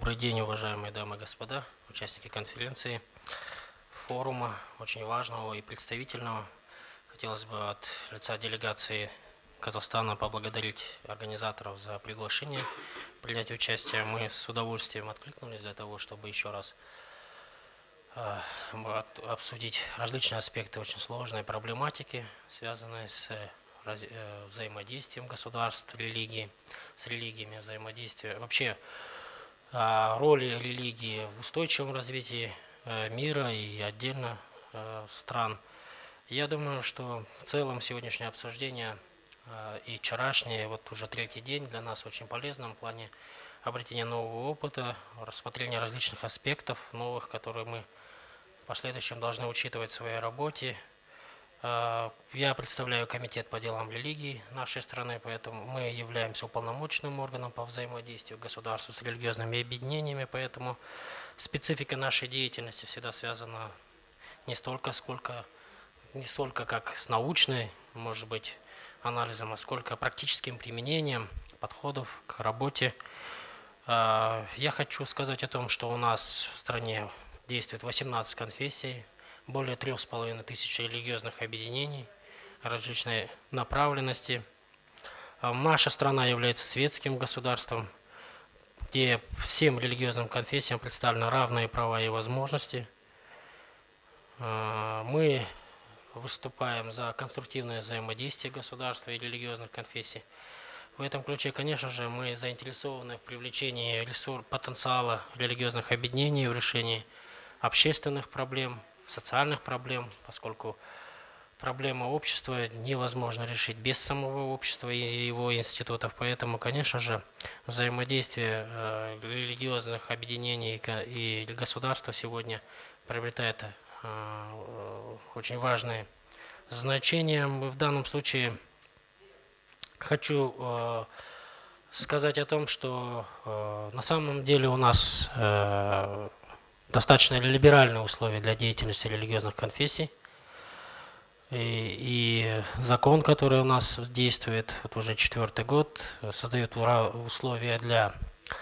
Добрый день, уважаемые дамы и господа, участники конференции, форума, очень важного и представительного. Хотелось бы от лица делегации Казахстана поблагодарить организаторов за приглашение принять участие. Мы с удовольствием откликнулись для того, чтобы еще раз обсудить различные аспекты очень сложной проблематики, связанные с взаимодействием государств, с религиями, взаимодействие, вообще роли религии в устойчивом развитии мира и отдельно стран. Я думаю, что в целом сегодняшнее обсуждение и вчерашнее, вот уже третий день, для нас очень полезно в плане обретения нового опыта, рассмотрения различных аспектов новых, которые мы в последующем должны учитывать в своей работе. Я представляю комитет по делам религии нашей страны, поэтому мы являемся уполномоченным органом по взаимодействию государства с религиозными объединениями, поэтому специфика нашей деятельности всегда связана не столько как с научной, может быть, анализом, а сколько практическим применением подходов к работе. Я хочу сказать о том, что у нас в стране действует 18 конфессий, более 3500 религиозных объединений различной направленности. Наша страна является светским государством, где всем религиозным конфессиям представлены равные права и возможности. Мы выступаем за конструктивное взаимодействие государства и религиозных конфессий. В этом ключе, конечно же, мы заинтересованы в привлечении потенциала религиозных объединений в решении общественных проблем, социальных проблем, поскольку проблема общества невозможно решить без самого общества и его институтов. Поэтому, конечно же, взаимодействие религиозных объединений и государства сегодня приобретает очень важное значение. В данном случае хочу сказать о том, что на самом деле у нас достаточно либеральные условия для деятельности религиозных конфессий. И закон, который у нас действует вот уже 4-й год, создает условия для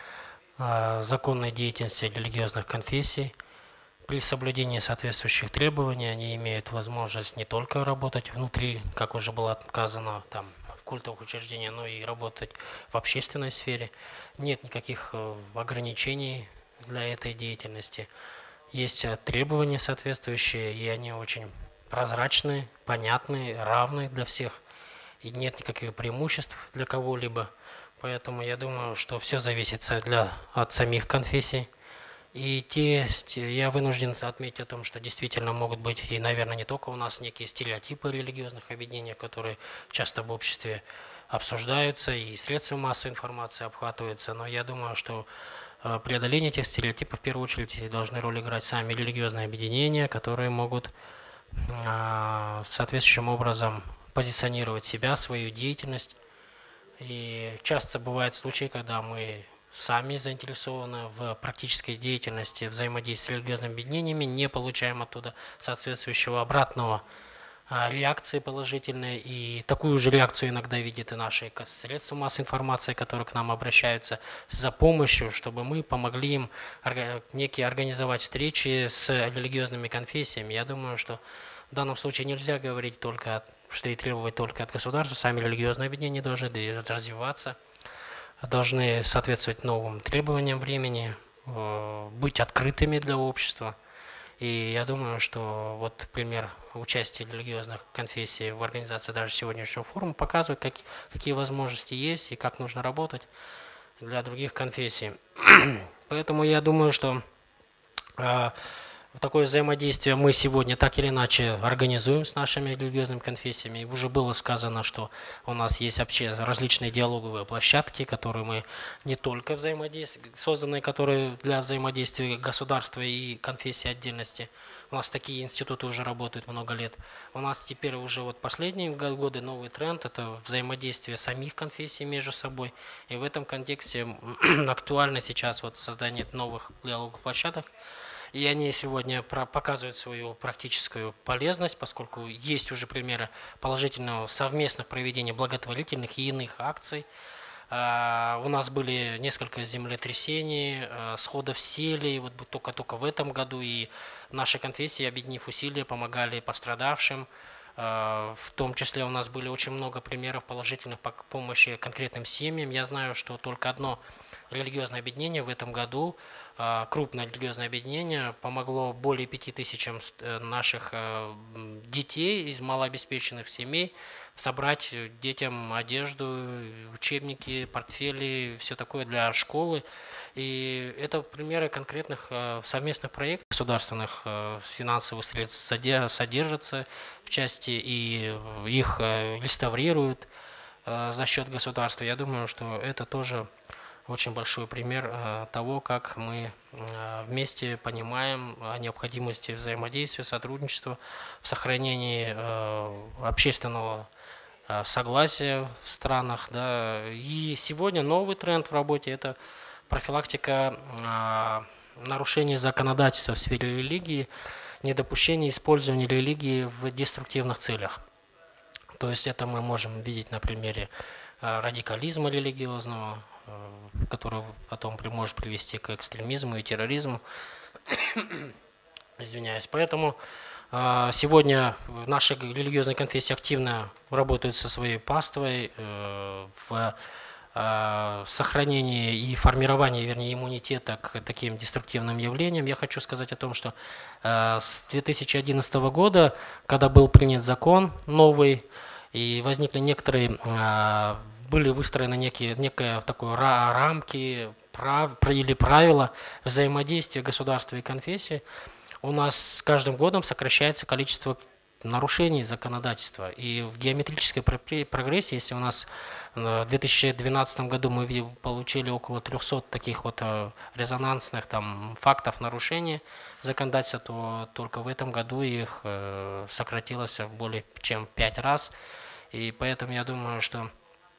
законной деятельности религиозных конфессий. При соблюдении соответствующих требований они имеют возможность не только работать внутри, как уже было отказано там, в культовых учреждениях, но и работать в общественной сфере. Нет никаких ограничений для этой деятельности. Есть требования соответствующие, и они очень прозрачные, понятные, равные для всех. И нет никаких преимуществ для кого-либо. Поэтому я думаю, что все зависит от самих конфессий. И я вынужден отметить о том, что действительно могут быть, и, наверное, не только у нас некие стереотипы религиозных объединений, которые часто в обществе обсуждаются, и средства массовой информации обхватываются, но я думаю, что преодоление этих стереотипов в первую очередь должны роль играть сами религиозные объединения, которые могут соответствующим образом позиционировать себя, свою деятельность. И часто бывают случаи, когда мы сами заинтересованы в практической деятельности, взаимодействии с религиозными объединениями, не получаем оттуда соответствующего обратного реакции положительной, и такую же реакцию иногда видят и наши средства массовой информации, которые к нам обращаются за помощью, чтобы мы помогли им некие организовать встречи с религиозными конфессиями. Я думаю, что в данном случае нельзя говорить только, что и требовать только от государства, сами религиозные объединения должны развиваться, должны соответствовать новым требованиям времени, быть открытыми для общества. И я думаю, что вот пример участия религиозных конфессий в организации даже сегодняшнего форума показывает, какие возможности есть и как нужно работать для других конфессий. Поэтому я думаю, что такое взаимодействие мы сегодня так или иначе организуем с нашими религиозными конфессиями. Уже было сказано, что у нас есть вообще различные диалоговые площадки, которые мы не только созданные, которые для взаимодействия государства и конфессии отдельности. У нас такие институты уже работают много лет. У нас теперь уже вот последние годы новый тренд – это взаимодействие самих конфессий между собой. И в этом контексте актуально сейчас вот создание новых диалоговых площадок. И они сегодня показывают свою практическую полезность, поскольку есть уже примеры положительного совместных проведения благотворительных и иных акций У нас были несколько землетрясений, сходов селей, вот только в этом году, и наши конфессии, объединив усилия, помогали пострадавшим. В том числе у нас были очень много примеров положительных помощи конкретным семьям. Я знаю, что только одно религиозное объединение в этом году, крупное религиозное объединение, помогло более 5000 наших детей из малообеспеченных семей собрать детям одежду, учебники, портфели, все такое для школы. И это примеры конкретных совместных проектов государственных, финансовых средств содержатся в части, и их реставрируют за счет государства. Я думаю, что это тоже очень большой пример того, как мы вместе понимаем о необходимости взаимодействия, сотрудничества в сохранении общественного согласия в странах. Да. И сегодня новый тренд в работе – это профилактика нарушений законодательства в сфере религии, недопущение использования религии в деструктивных целях. То есть это мы можем видеть на примере радикализма религиозного, который потом может привести к экстремизму и терроризму. Извиняюсь. Поэтому сегодня наши религиозные конфессии активно работают со своей паствой в сохранении и формировании, вернее, иммунитета к таким деструктивным явлениям. Я хочу сказать о том, что с 2011 года, когда был принят закон новый, и возникли некоторые, были выстроены некие такой рамки или правила взаимодействия государства и конфессии, у нас с каждым годом сокращается количество нарушений законодательства. И в геометрической прогрессии, если у нас в 2012 году мы получили около 300 таких вот резонансных фактов нарушения законодательства, то только в этом году их сократилось в более чем 5 раз. И поэтому я думаю, что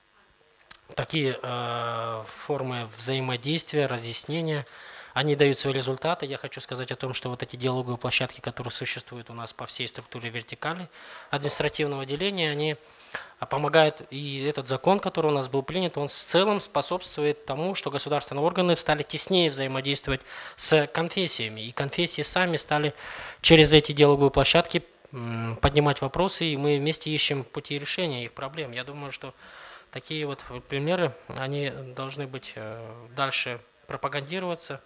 такие формы взаимодействия, разъяснения, они дают свои результаты. Я хочу сказать о том, что вот эти диалоговые площадки, которые существуют у нас по всей структуре вертикали административного деления, они помогают. И этот закон, который у нас был принят, он в целом способствует тому, что государственные органы стали теснее взаимодействовать с конфессиями. И конфессии сами стали через эти диалоговые площадки поднимать вопросы, и мы вместе ищем пути решения их проблем. Я думаю, что такие вот примеры, они должны быть дальше пропагандироваться.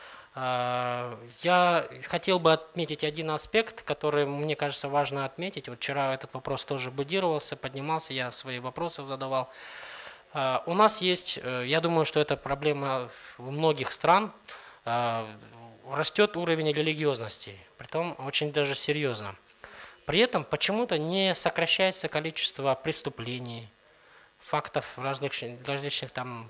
Я хотел бы отметить один аспект, который, мне кажется, важно отметить. Вот вчера этот вопрос тоже будировался, поднимался, я свои вопросы задавал. У нас есть, я думаю, что это проблема в многих стран, растет уровень религиозности, притом очень даже серьезно. При этом почему-то не сокращается количество преступлений, фактов различных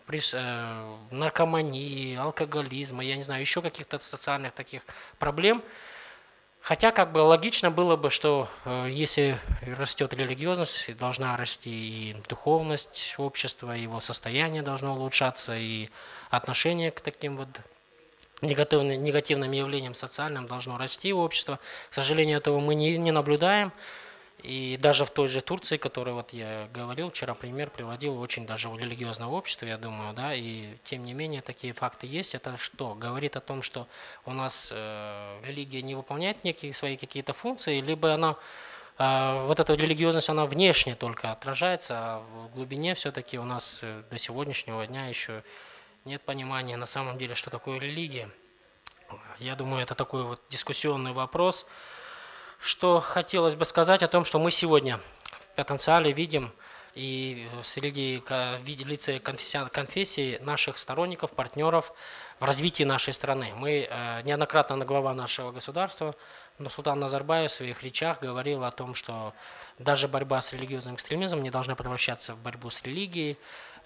наркомании, алкоголизма, я не знаю, еще каких-то социальных таких проблем. Хотя логично было бы, что если растет религиозность, должна расти и духовность общества, его состояние должно улучшаться, и отношение к таким вот негативным явлениям социальным должно расти в общество. К сожалению, этого мы не наблюдаем. И даже в той же Турции, которой вот я говорил, вчера пример приводил, очень даже у религиозного общества, я думаю, да, и тем не менее такие факты есть. Это что? Говорит о том, что у нас религия не выполняет некие свои какие-то функции, либо она, вот эта религиозность, она внешне только отражается, а в глубине все-таки у нас до сегодняшнего дня еще нет понимания на самом деле, что такое религия. Я думаю, это такой вот дискуссионный вопрос. Что хотелось бы сказать о том, что мы сегодня в потенциале видим и среди лица конфессий наших сторонников, партнеров в развитии нашей страны. Мы неоднократно глава нашего государства, Нурсултан Назарбаев, в своих речах говорил о том, что даже борьба с религиозным экстремизмом не должна превращаться в борьбу с религией.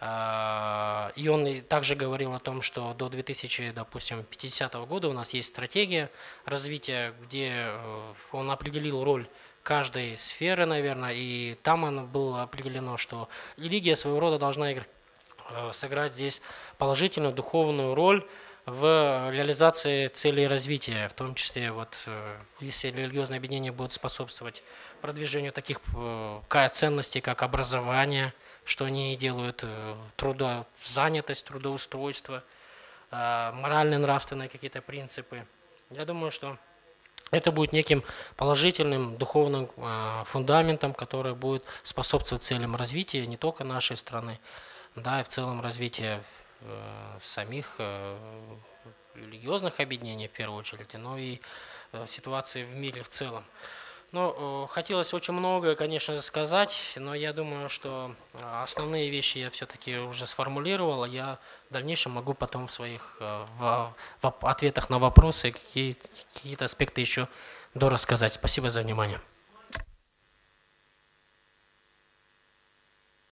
И он также говорил о том, что до 2050 года у нас есть стратегия развития, где он определил роль каждой сферы, наверное, и там было определено, что религия своего рода должна сыграть здесь положительную духовную роль в реализации целей развития, в том числе, если религиозные объединения будут способствовать продвижению таких ценностей, как образование, что они делают, занятость, трудоустройство, моральные, нравственные какие-то принципы. Я думаю, что это будет неким положительным духовным фундаментом, который будет способствовать целям развития не только нашей страны, да, и в целом развития самих религиозных объединений в первую очередь, но и ситуации в мире в целом. Ну, хотелось очень многое, конечно, сказать, но я думаю, что основные вещи я все-таки уже сформулировал. Я в дальнейшем могу потом в своих в ответах на вопросы какие-то аспекты еще дорассказать. Спасибо за внимание.